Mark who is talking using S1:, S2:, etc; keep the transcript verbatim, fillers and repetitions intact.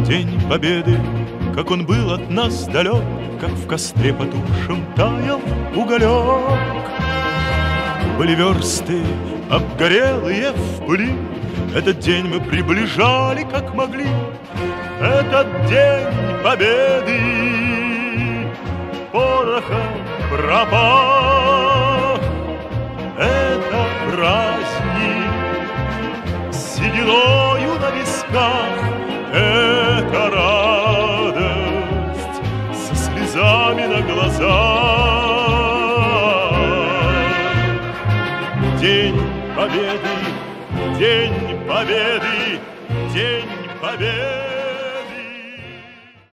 S1: День Победы, как он был от нас далек, как в костре потухшем таял уголек. Были версты, обгорелые в пыли, этот день мы приближали, как могли. Этот день Победы порохом пропах. Это праздник с сединою на висках, это радость со слезами на глазах. День Победы, День Победы, День Победы.